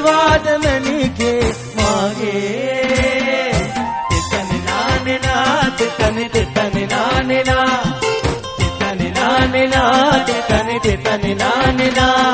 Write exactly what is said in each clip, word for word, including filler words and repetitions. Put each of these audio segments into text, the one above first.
ආශිර්වාද මැණිකේ මාගේ තෙතන නානේ නා තෙතන තෙතන නානේ නා තෙතන නානේ නා තෙතන තෙතන නානේ නා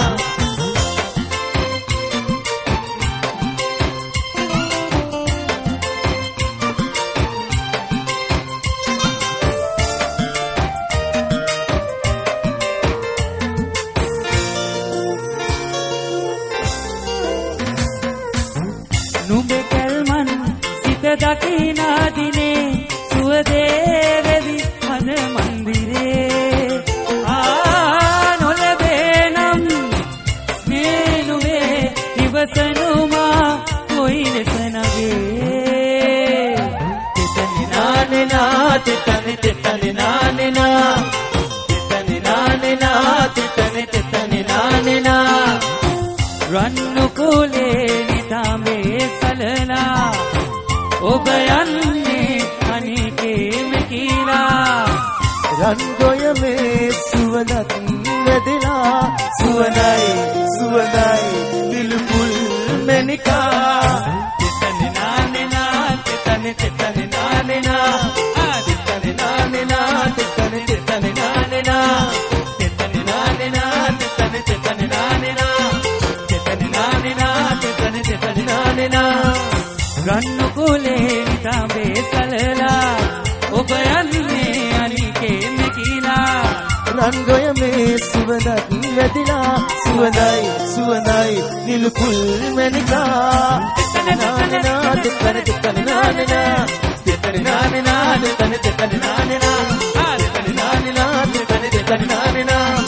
නුඹේ කල්මන් සිත දකිනා දිනේ සුවදේ වෙවි මන මන්දිරේ ආ නොලබේ නම් ස්නේහුවේ ඉවසනුමා කොයි ලෙස නගේ තෙතන නානේ නා තෙතන තෙතන නානේ නා තෙතන නානේ නා තෙතන තෙතන නානේ නා රන්නු කුලේ නිතාඹේ සලනා ඔබ යන්නේ අනිකේම කියලා රන්ගොය මේ සුවඳත් වැදලා සුවඳයි සුවඳයි දිලුපුල් මැණිකා තෙතන නානේ නා තෙතන තෙතන නානේ නා ආ තෙතන නානේ නා තෙතන තෙතන නානේ නා තෙතන නානේ නා තෙතන තෙතන නානේ නා තෙතන නානේ නා තෙතන තෙතන නානේ නා රන්නු කුලේ නිතාඹේ සලලා ඔබ යන්නේ අනිකේම කියලා රන්ගොය මේ සුවඳත් වැදිලා සුවඳයි සුවඳයි නිලුපුල් මැණිකා තෙතන නානේ නා තෙතන තෙතන නානේ නා තෙතන නානේ නා තෙතන තෙතන නානේ නා ආ තෙතන නානේ නා තෙතන තෙතන නානේ නා